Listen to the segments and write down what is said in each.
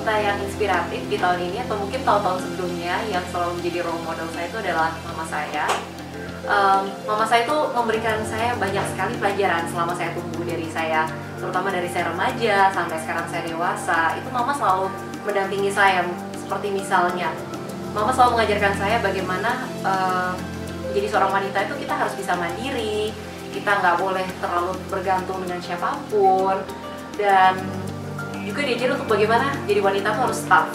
wanita yang inspiratif di tahun ini atau mungkin tahun-tahun sebelumnya yang selalu menjadi role model saya itu adalah mama saya. Mama saya itu memberikan saya banyak sekali pelajaran selama saya tumbuh, dari saya, terutama dari saya remaja sampai sekarang saya dewasa. Itu mama selalu mendampingi saya. Seperti misalnya, mama selalu mengajarkan saya bagaimana menjadi seorang wanita itu kita harus bisa mandiri, kita nggak boleh terlalu bergantung dengan siapapun, dan juga diajar untuk bagaimana jadi wanita itu harus tough.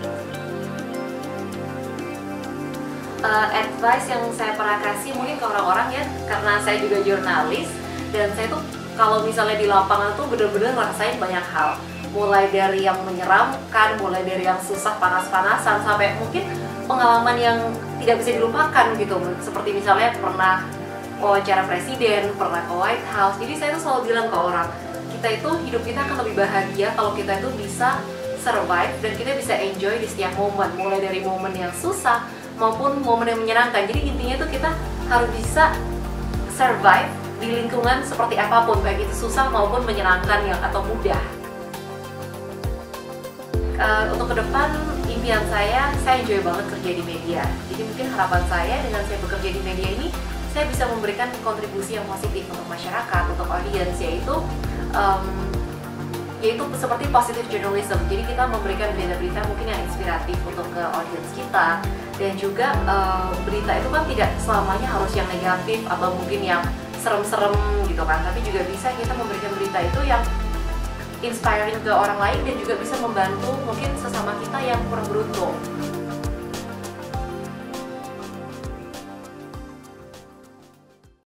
Advice yang saya pernah kasih mungkin ke orang-orang ya, karena saya juga jurnalis dan saya tuh kalau misalnya di lapangan tuh bener-bener ngerasain banyak hal, mulai dari yang menyeramkan, mulai dari yang susah panas-panasan, sampai mungkin pengalaman yang tidak bisa dilupakan gitu, seperti misalnya pernah wawancara presiden, pernah ke White House. Jadi saya tuh selalu bilang ke orang, kita itu hidup kita akan lebih bahagia kalau kita itu bisa survive dan kita bisa enjoy di setiap momen, mulai dari momen yang susah maupun momen yang menyenangkan. Jadi intinya itu kita harus bisa survive di lingkungan seperti apapun, baik itu susah maupun menyenangkan yang atau mudah. Untuk ke depan, impian saya enjoy banget kerja di media. Jadi mungkin harapan saya dengan saya bekerja di media ini, saya bisa memberikan kontribusi yang positif untuk masyarakat, untuk audiens, yaitu seperti positive journalism. Jadi kita memberikan berita-berita mungkin yang inspiratif untuk ke audiens kita, dan juga berita itu kan tidak selamanya harus yang negatif atau mungkin yang serem-serem gitu kan, tapi juga bisa kita memberikan berita itu yang inspiring ke orang lain dan juga bisa membantu mungkin sesama kita yang kurang beruntung.